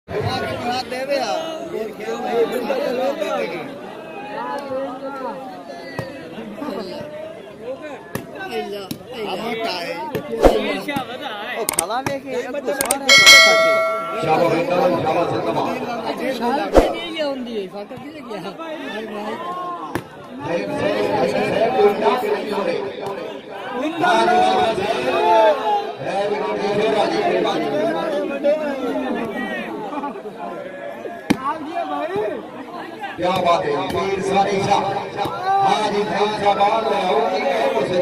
क्या बात है वीर सारी शाह आज भाई जवान होगी है मुझे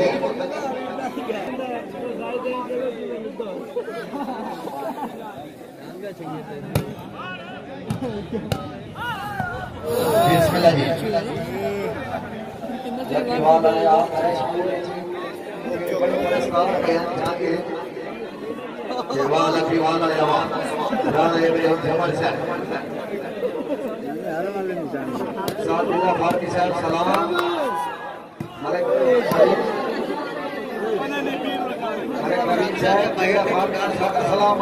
बिस्मिल्लाह जी वाला आप वाला दीवाना जवान राणा इब्राहिम जमल से सादुल्लाह भारती साहब सलाम सलाम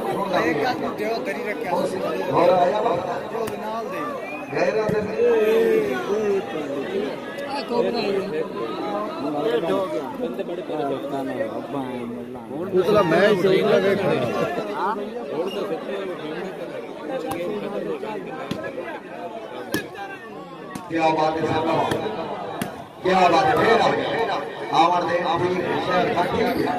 क्या बात है क्या बात है फिर आवर दे अभी शहर बाकी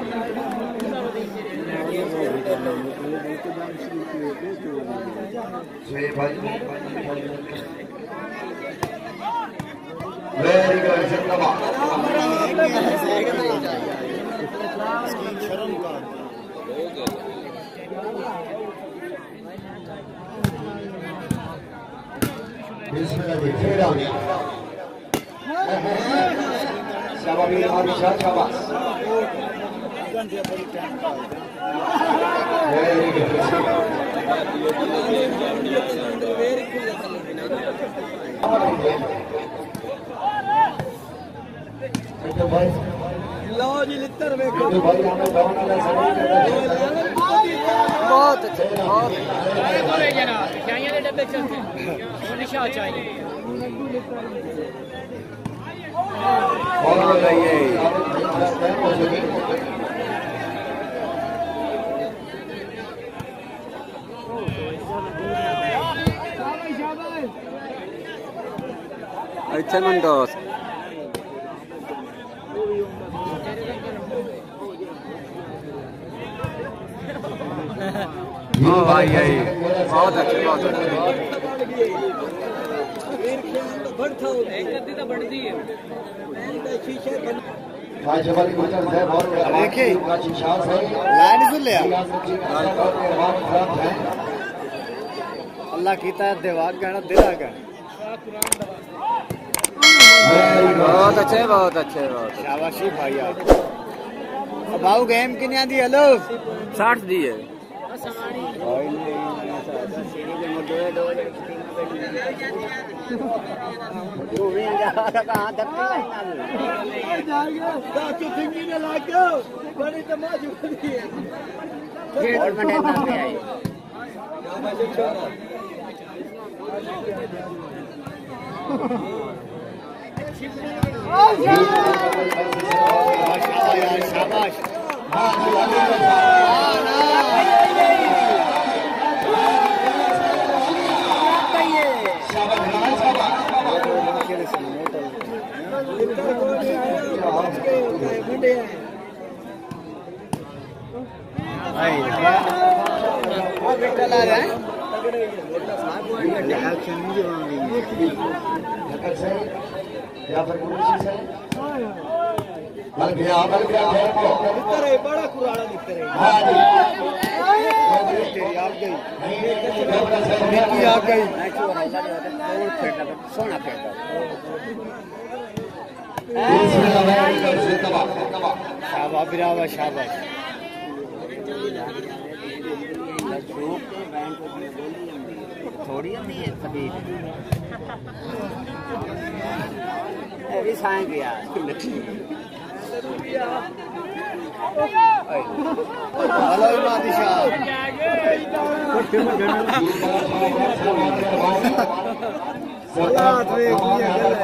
जी भाई वेरी गुड जिंदाबाद शर्म का बिस्मिल्लाह जी फिर आ गया शाबाश शाबाश शाबाश वेरी गुड तो भाई लो जी लिटर देखो तो भाई हमें गांव वाला सभी बहुत अच्छे बहुत बोले जरा चाहिए ने डब्बे चलते वो निशा चाहिए और रहिए अच्छा मंदोस हाँ भाई यही बहुत अच्छे बहुत अच्छे अल्लाह कीता देवाग गहना दिला गया बहुत अच्छे बहुत अच्छे बहुत शाबाशी भाई बाबू गेम कितनी आती हेलो 60 दी है शाबाश बड़ा कुराड़ा दिखता है सोना शाबाश बिरावा शाबाश थोड़ी है सभी भी साए गया हेलो बादशाह सलात वे की गल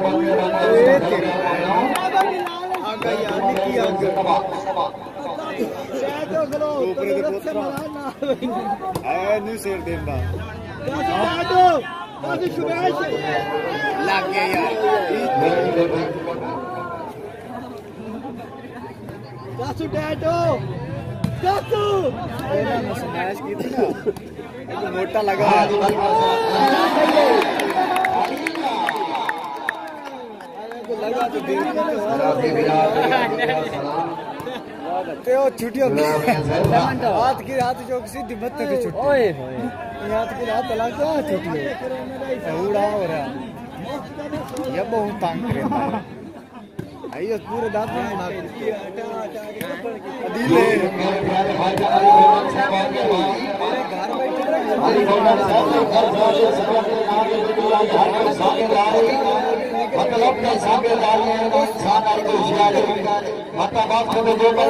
आगा यार निकी आगा तो खलो ऊपर दे पुत्रा है नु सिर देंदा काफी शुभाश लग गया यार कासू डैडो कासू एना ने स्मैश की थी ना एक मोटा लगा तो लगा तो दिल ते ओ छुट्टियों हाथ की हाथ जो किसी दिमत तक छुट्टी ओए होए हाथ की हाथ लगा छुट्टियों उड़ा हो रहा ये बहुत तंग करता है आइए पूरे दांत में बना के अदीले घर मतलब के सामेदार ने इंसान आई तो होशियार मतलब बात को जो कर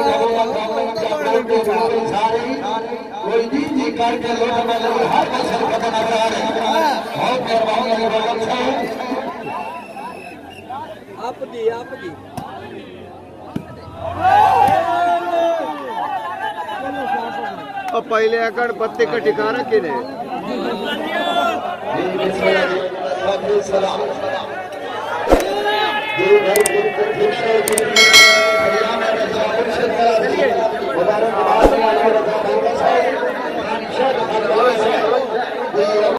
सारी कोई जी करके लोग में लगे हर फसल पता न कर बहुत मेहरबानी आपकी पहले अकड़ पत्ते का ठिकाना किने